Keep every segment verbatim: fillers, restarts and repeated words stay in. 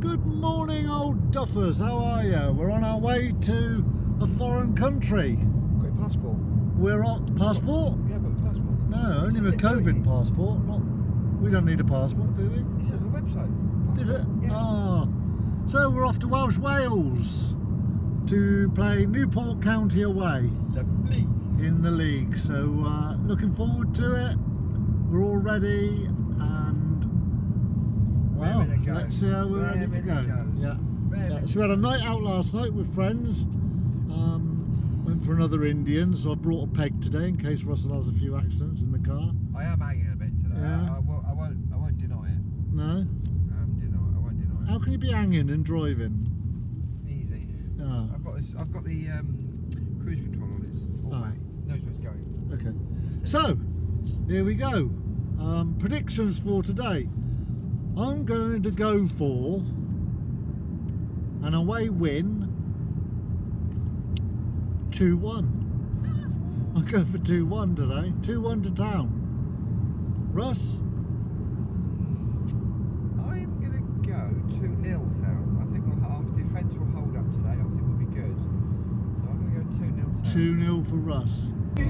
Good morning, old duffers. How are you? We're on our way to a foreign country. Got your passport? We're on passport? Yeah, I've got a passport. No, only my COVID passport. Not. We don't need a passport, do we? It says on the website. Passport. Did it? Yeah. Ah. So we're off to Welsh Wales to play Newport County away Lovely. in the league. So uh, looking forward to it. We're all ready, and well, let's see how we're, we're ready, ready to go. To go. Yeah. yeah. So we had a night out last night with friends. Um, went for another Indian, so I brought a peg today in case Russell has a few accidents in the car. I am hanging a bit today. Yeah. I, I, won't, I won't. I won't deny it. No. I am deny. I won't deny it. How can you be hanging and driving? Easy. Oh. I've got this. I've got the um, cruise control on. It's all Oh. back. Knows where it's going. Okay. So here we go. Um, predictions for today. I'm going to go for an away win two one. I'm going for two one today. two one to town. Russ? I'm going to go two nil town. I think we'll have defence will hold up today. I think we'll be good. So I'm going to go two nil town. two nil for Russ.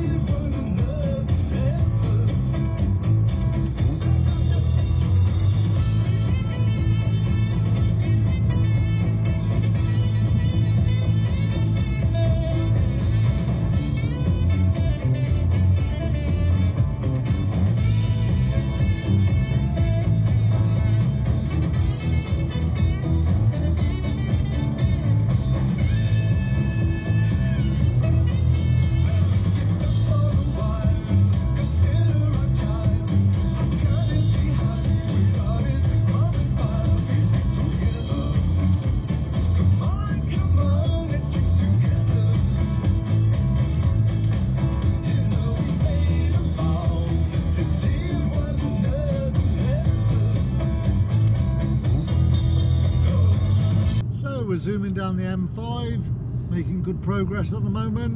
We're zooming down the M five, making good progress at the moment.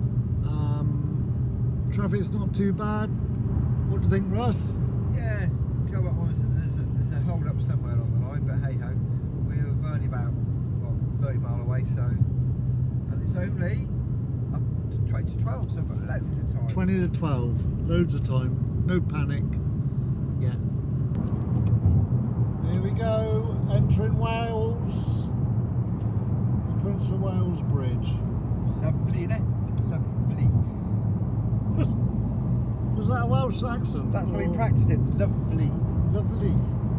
Um, traffic's not too bad. What do you think, Russ? Yeah, go up on there's a, there's a hold up somewhere along the line, but hey ho, we're only about what, thirty mile away, so and it's only up to twenty to twelve, so I've got loads of time. twenty to twelve, loads of time, no panic. Yeah. Here we go, entering Wales. Prince of Wales Bridge. Lovely, isn't it? It's lovely. Was that a Welsh accent? That's how we practiced it. Lovely. Lovely.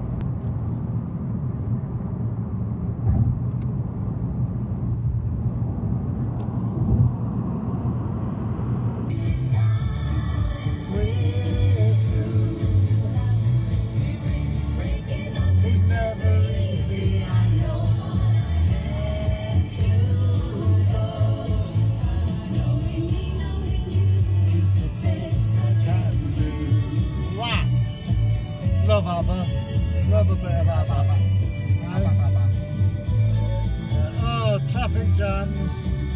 Love ABBA. Love a bit of ABBA. Uh, oh, traffic jams.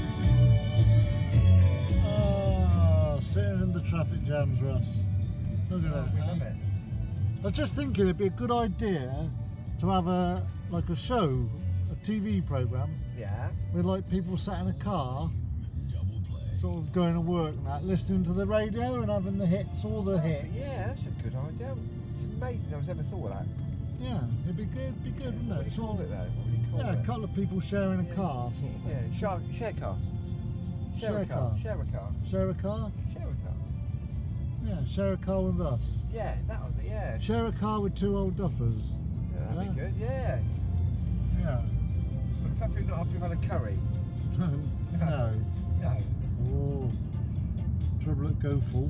Oh, sitting in the traffic jams, Russ. Look at Oh, that. we love it. I was just thinking it'd be a good idea to have a like a show, a T V program Yeah. with like people sat in a car, sort of going to work and that, listening to the radio and having the hits, all the hits. Yeah, that's a good idea. It's amazing no one's ever thought of that. Yeah, it'd be good, be good, wouldn't What it? do you call Sort it of- though? What do you call Yeah, it? a couple of people sharing a car, sort of thing. Yeah, share, share car. Share, Share a car. car. Share a car. Share a car? Share a car. Yeah, share a car with us. Yeah, that would be, yeah. Share a car with two old duffers. Yeah, that'd Yeah. be good, yeah. Yeah. But if not after you've had a curry. No. No. Oh. Trouble at Go Full.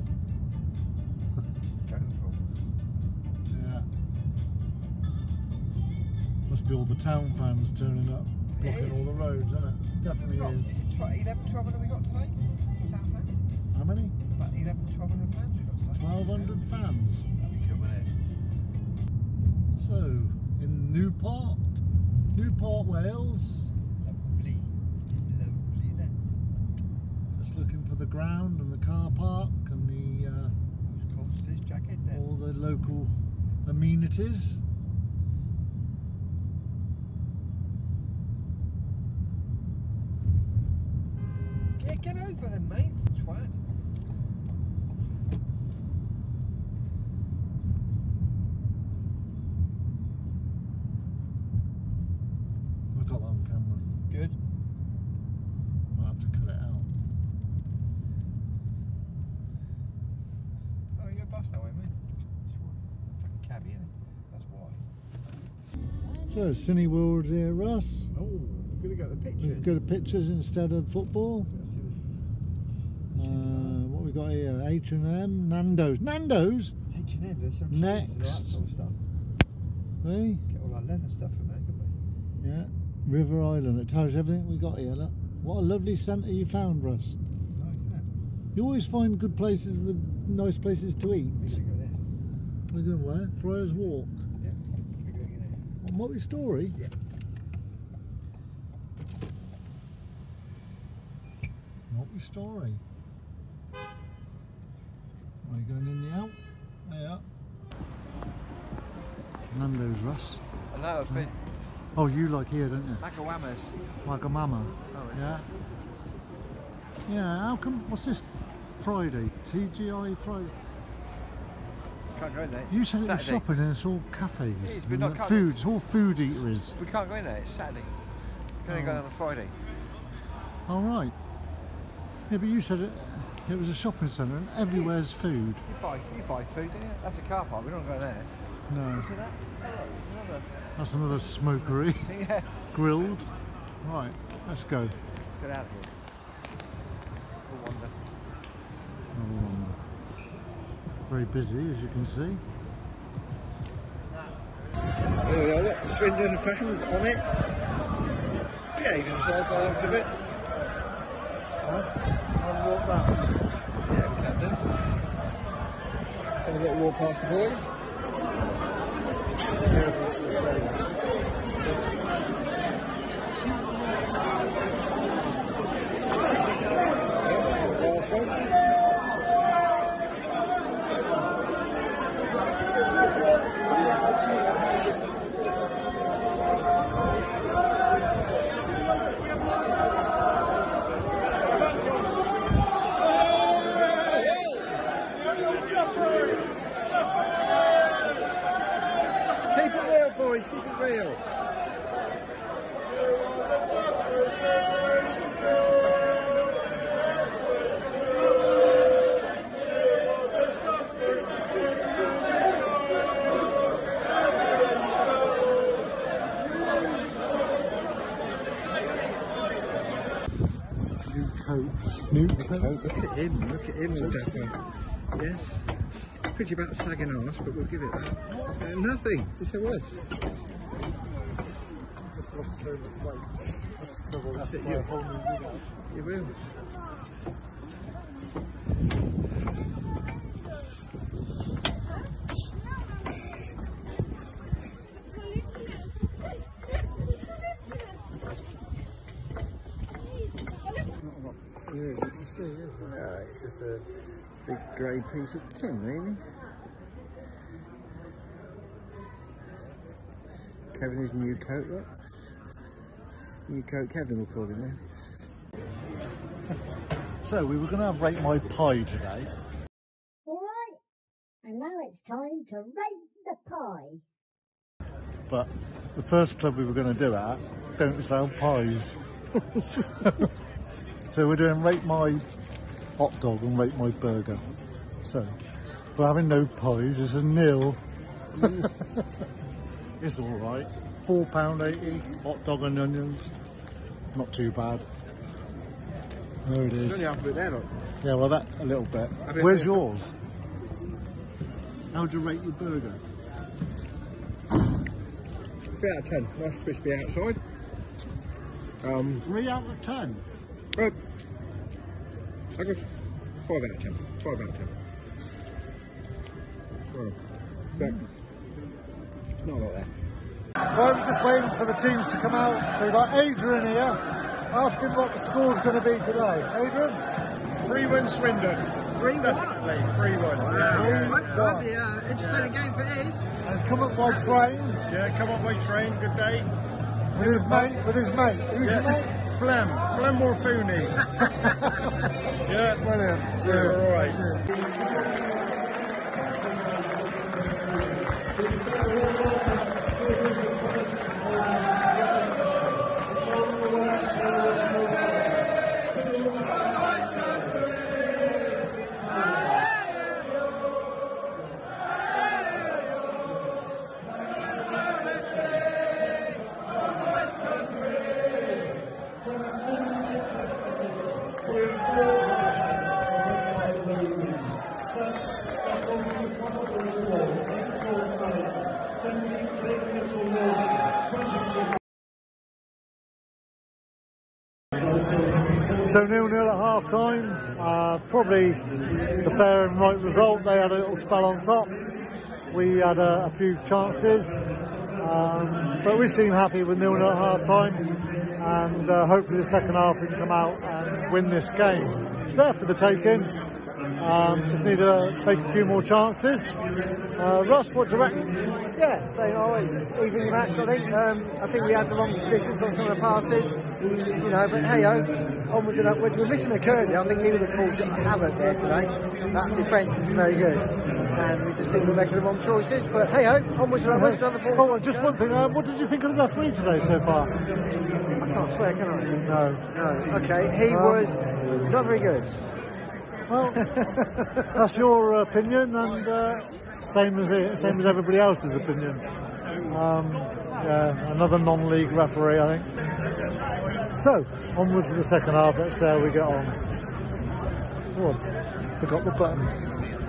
Go for. Yeah. Must be all the town fans turning up, blocking is. all the roads, isn't it? Definitely Got, is. is it tw- eleven, twelve hundred we got today? Town fans? How many? About eleven, twelve hundred fans we got today. twelve hundred fans. That'd be good, wouldn't it? So, in Newport, Newport, Wales. Lovely. It's lovely, isn't it? Just looking for the ground and the car park and the uh, Whose coats this jacket then? all the local amenities. Yeah, get over then, mate. Twat. I got that on camera. Good. Might have to cut it out. Oh, you're a bus that way, mate. That's why. Fucking cabbie, isn't it? That's why. So, Cineworld here, Russ. Oh, we're going to go to the pictures. We've got the pictures instead of football. Uh, what we got here? H and M, Nando's. Nando's? H and M, there's some Next. cheese and all that sort of stuff. Hey? Get all that leather stuff from there, couldn't we? Yeah. River Island. It tells you everything we got here. Look. What a lovely centre you found, Russ. Nice, isn't it? You always find good places with nice places to eat. We're going to go there. We're going where? Friars Walk. Yeah, we're going to go there. What, multi-story? Yeah. Multi-story. Are you going in the out? There. Nando's, Russ. Hello, I've been. Oh, you like here, don't you? Macawamas. Like a mama. Oh, yeah. Yeah. How come? What's this? Friday. T G I Friday. Can't go in there. It's You said it was Saturday. shopping and it's all cafes. It is, but and not food. cafes. It's all food eateries. We can't go in there. It's Saturday. We can only Oh. go there on a Friday. All right. Yeah, but you said it. It was a shopping centre and everywhere's food. You buy, you buy food, don't you? That's a car park. We're not going there. No. Look at that. Oh, look, another. That's another smokery. Yeah. Grilled. Right. Let's go. Get out of here. We'll wander. Oh, very busy, as you can see. There we are, look, Swindon and Fashions on it. Yeah, you can solve by the look of it. I'll walk that. Yeah, we can do. Let's have a little walk past the boys. Keep it real, boys, keep it real. Newport. Newport. Look at him, look at him all dapper. Yes. Pretty about the sagging arse, but we'll give it that. Uh, nothing, it's a worse. That's it, you, you will. Yeah, it's just a big grey piece of tin, really. Kevin his new coat, look. New coat Kevin, we'll call him now. So we were going to have Rate My Pie today. All right, and now it's time to rate the pie. But the first club we were going to do at don't sell pies. so, so we're doing Rate My Hot Dog and Rate My Burger. So for having no pies, it's a nil. It's all right. Four pound eighty. Hot dog and onions. Not too bad. There it is. It's only half a bit there, look. Yeah, well, that a little bit. Where's yours? How'd you rate your burger? Three out of ten. Nice crispy outside. Um, Three out of ten. uh, I go five out of ten. Five out of ten. Well, but not like that. Well, we're just waiting for the teams to come out. So we've got Adrian here, asking what the score's going to be today. Adrian? three one Swindon. Three Definitely, three one. Wow. Yeah, That's yeah. lovely, uh, entertaining game for it is. And he's come up by train Yeah, come on, my train, good day. with his mate. With his mate. Who's your Yeah. mate? Phlegm. Phlegm or Fooney. Yeah, Brilliant. yeah, all right. So nil nil at half time, uh, probably the fair and right result. They had a little spell on top, we had a, a few chances, um, but we seem happy with nil nil at half time, and uh, hopefully the second half we can come out and win this game. It's there for the taking, um, just need to make a few more chances. Uh, Russ, what do you reckon? Yeah, same always. Even match, I think. Um, I think we had the wrong decisions on some of the passes, you know. But hey, ho, onwards and upwards. We're missing a Kirby. I think he would have caused havoc there today. That defence is very good, and we just think we're making the wrong choices. But hey, ho, onwards and upwards. Another four. Oh, just one thing. Uh, what did you think of the referee today so far? I can't swear, can I? No. No. Okay, he um, was not very good. Well, that's your opinion, and uh, same as it, same as everybody else's opinion. Um, yeah, another non-league referee, I think. So, onwards to the second half. Let's see how we get on. Oh, I forgot the button.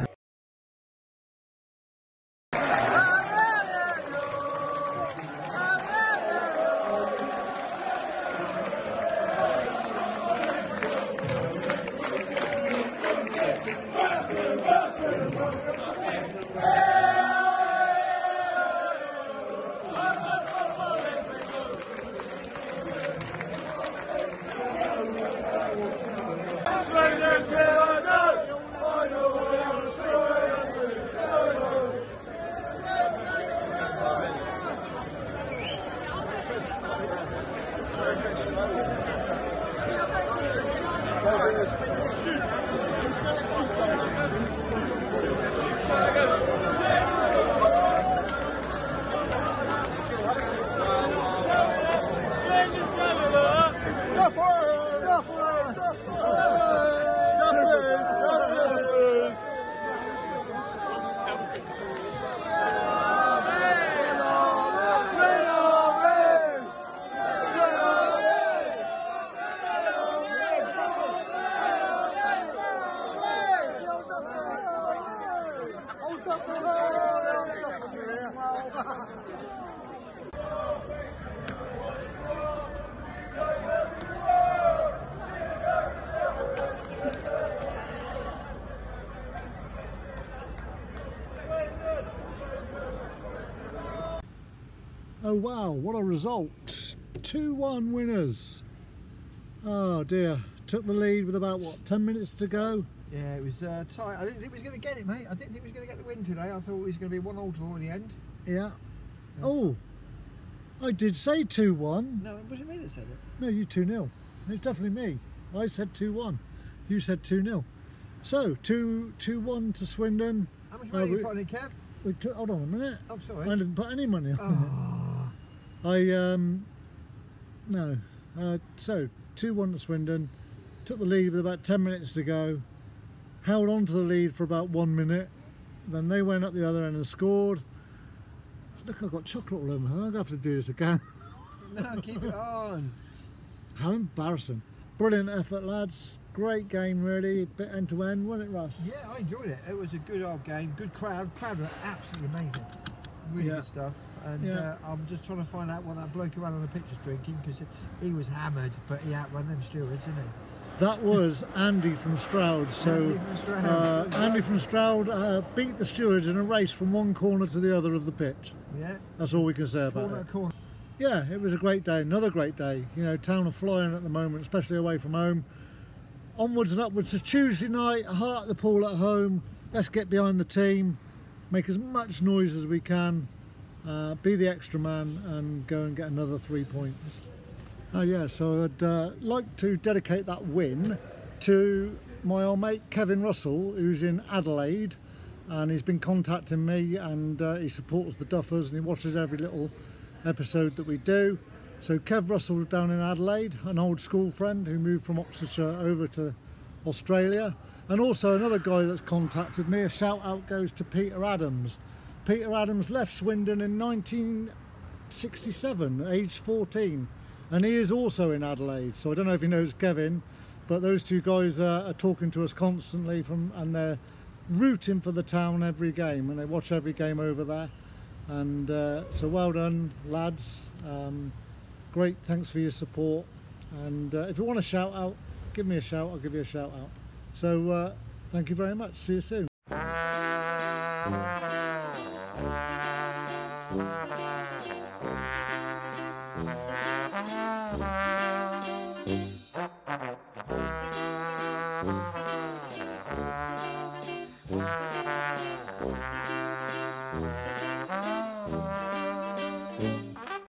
Oh wow, what a result. two one winners. Oh dear, took the lead with about, what, ten minutes to go? Yeah, it was uh, tight. I didn't think we was going to get it, mate. I didn't think we was going to get the win today. I thought it was going to be a one all draw in the end. Yeah. Yes. Oh, I did say two one. No, it wasn't me that said it. No, you two nil. It was definitely me. I said two one. You said two nil. So, two one to Swindon. How much money uh, you put on it, Kev? We took, hold on a minute. Oh, sorry. I didn't put any money on oh. it. I, um, no. Uh, so, two one to Swindon. Took the lead with about ten minutes to go. Held on to the lead for about one minute. Then they went up the other end and scored. Look, I've got chocolate all over me. I'm going to have to do this again. No, keep it on. How embarrassing. Brilliant effort, lads. Great game, really. Bit end to end, wasn't it, Russ? Yeah, I enjoyed it. It was a good old game. Good crowd. Crowd were absolutely amazing. Really yeah. good stuff. And yeah. uh, I'm just trying to find out what that bloke who ran on the pitch was drinking, because he was hammered, but he outrun them stewards, didn't he? That was Andy from Stroud. So Andy from Stroud, uh, Andy from Stroud uh, beat the stewards in a race from one corner to the other of the pitch. Yeah. That's all we can say about corner it. Corner. Yeah, it was a great day. Another great day. You know, town are flying at the moment, especially away from home. Onwards and upwards to Tuesday night. Heart at the pool at home. Let's get behind the team. Make as much noise as we can. Uh, be the extra man and go and get another three points. Oh yeah, so I'd uh, like to dedicate that win to my old mate Kevin Russell, who's in Adelaide, and he's been contacting me, and uh, he supports the Duffers and he watches every little episode that we do. So Kev Russell down in Adelaide, an old school friend who moved from Oxfordshire over to Australia, and also another guy that's contacted me. A shout out goes to Peter Adams. Peter Adams left Swindon in nineteen sixty-seven, aged fourteen, and he is also in Adelaide. So I don't know if he knows Kevin, but those two guys uh, are talking to us constantly from, and they're rooting for the town every game, and they watch every game over there. And uh, so well done, lads. Um, great, thanks for your support. And uh, if you want a shout out, give me a shout, I'll give you a shout out. So uh, thank you very much. See you soon. Wow.